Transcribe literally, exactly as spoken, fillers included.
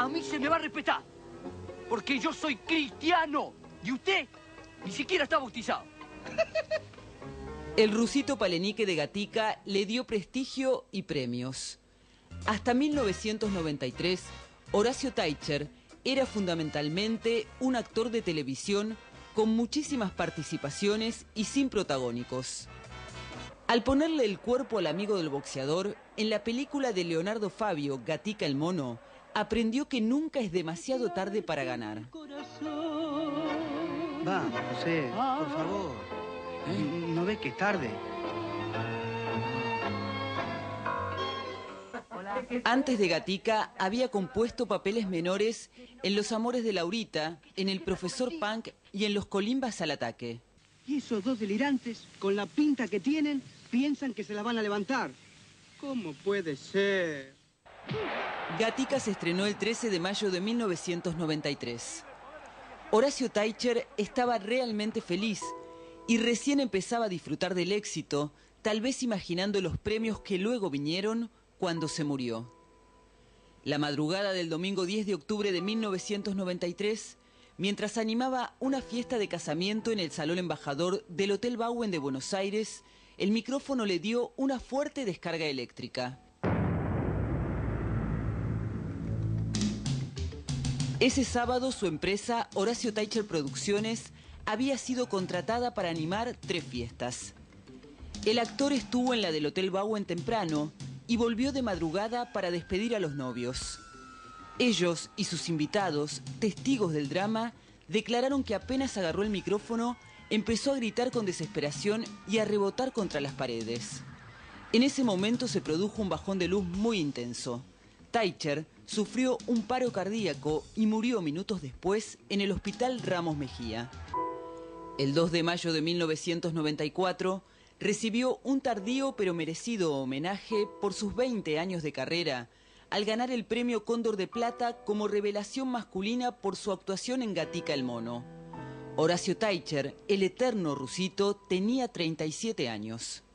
a mí se me va a respetar. Porque yo soy cristiano. Y usted ni siquiera está bautizado. El rusito Palenique de Gatica le dio prestigio y premios. Hasta mil novecientos noventa y tres, Horacio Taicher era fundamentalmente un actor de televisión con muchísimas participaciones y sin protagónicos. Al ponerle el cuerpo al amigo del boxeador, en la película de Leonardo Fabio, Gatica el mono, aprendió que nunca es demasiado tarde para ganar. Vamos, José, por favor. ¿Eh? ¿No ves que es tarde? Antes de Gatica, había compuesto papeles menores en Los amores de Laurita, en El profesor Punk y en Los colimbas al ataque. Y esos dos delirantes, con la pinta que tienen, piensan que se la van a levantar. ¿Cómo puede ser? Gatica se estrenó el trece de mayo de mil novecientos noventa y tres. Horacio Taicher estaba realmente feliz y recién empezaba a disfrutar del éxito, tal vez imaginando los premios que luego vinieron cuando se murió. La madrugada del domingo diez de octubre de mil novecientos noventa y tres, mientras animaba una fiesta de casamiento en el Salón Embajador del Hotel Bauen de Buenos Aires, el micrófono le dio una fuerte descarga eléctrica. Ese sábado su empresa, Horacio Taicher Producciones, había sido contratada para animar tres fiestas. El actor estuvo en la del Hotel Bauen temprano y volvió de madrugada para despedir a los novios. Ellos y sus invitados, testigos del drama, declararon que apenas agarró el micrófono, empezó a gritar con desesperación y a rebotar contra las paredes. En ese momento se produjo un bajón de luz muy intenso. Taicher sufrió un paro cardíaco y murió minutos después en el Hospital Ramos Mejía. El dos de mayo de mil novecientos noventa y cuatro recibió un tardío pero merecido homenaje por sus veinte años de carrera, al ganar el premio Cóndor de Plata como revelación masculina por su actuación en Gatica el mono. Horacio Taicher, el eterno rusito, tenía treinta y siete años.